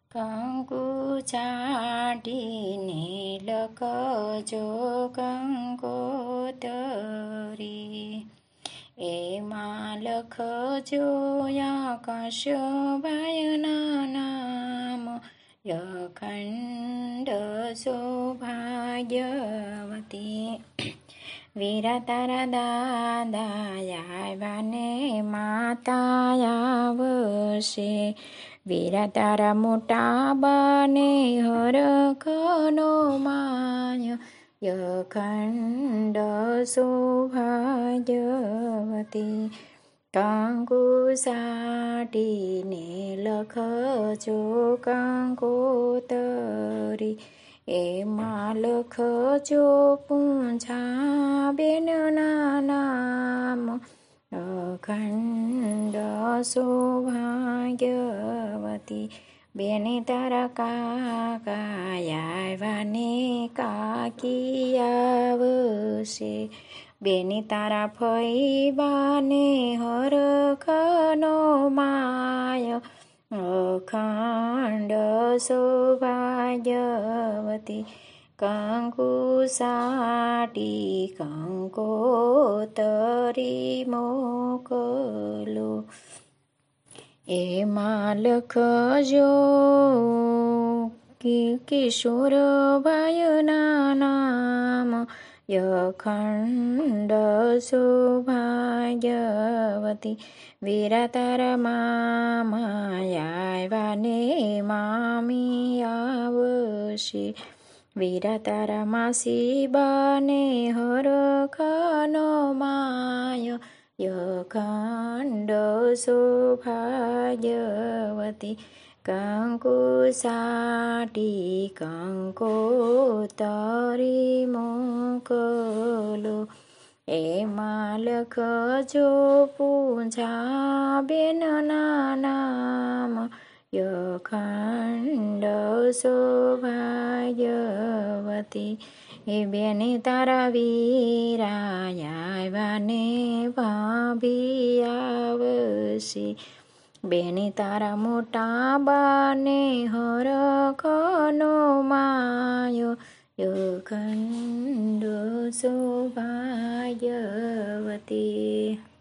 કંકુ ચાટીને લખજો કંકોતરી, એમાં લખજો આકાશભાઈના નામ, અખંડ સૌભાગ્યવતી. વીરા તારા દાદા આવ્યા ને માતા આવશે, વીરા તારા મોટા બાને હરખનો માય, અખંડ સૌભાગ્યવતી. કંકુ સાટીને લખજો કંકોતરી, એમાં લખજો પૂંછા બેનના નામ, અખંડ સૌભાગ્યવતી. બેને તારા કાકા આવ્યા ને કાકી આવશે, બેને તારા ફઈબાને હરખનો માય, અખંડ સૌભાગ્યવતી. કંકુ સાટી કંકોતરી મોકલો, એમાં લખજો કિશોરભાઈના નામ, અખંડ સૌભાગ્યવતી. વીરા તારા મામા આવ્યા ને મામી આવશે, વીરા તારા માસી બાને હરખનો માય, અખંડ સૌભાગ્યવતી. કંકુ સાટી કંકોતરી મોકલો, એમાં લખજો પૂંછા બેનના નામ, અખંડ સૌભાગ્યવતી. એ બેને તારા વીરા આવ્યા ને ભાભી આવશે, બેને તારા મોટા બાને હરખનો માયો, અખંડ સૌભાગ્યવતી.